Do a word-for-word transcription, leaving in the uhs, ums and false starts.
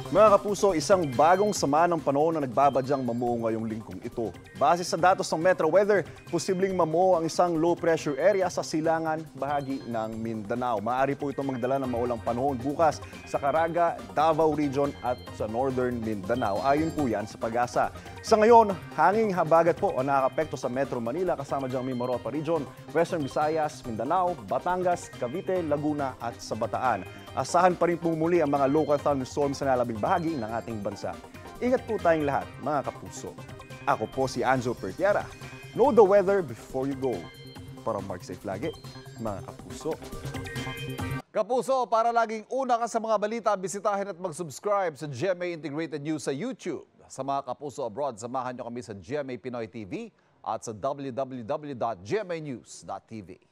Mga kapuso, isang bagong sama ng panahon na nagbabadyang mamuo ngayong linggong ito. Base sa datos ng Metro Weather, posibleng mamuo ang isang low pressure area sa silangan bahagi ng Mindanao. Maaari po itong magdala ng maulang panahon bukas sa Caraga, Davao Region at sa Northern Mindanao. Ayon po yan sa Pag-asa. Sa ngayon, hanging habagat po ang nakakapekto sa Metro Manila kasama diyang Mimaropa Region, Western Visayas, Mindanao, Batangas, Cavite, Laguna at sa Bataan. Asahan pa rin po muli ang mga local thunderstorms sa nalabing bahagi ng ating bansa. Ingat po tayong lahat, mga kapuso. Ako po si Anjo Pertiara. Know the weather before you go. Para mark safe lagi, mga kapuso. Kapuso, para laging una ka sa mga balita, bisitahin at mag-subscribe sa G M A Integrated News sa YouTube. Sa mga kapuso abroad, samahan nyo kami sa G M A Pinoy T V at sa w w w dot g m a news dot t v.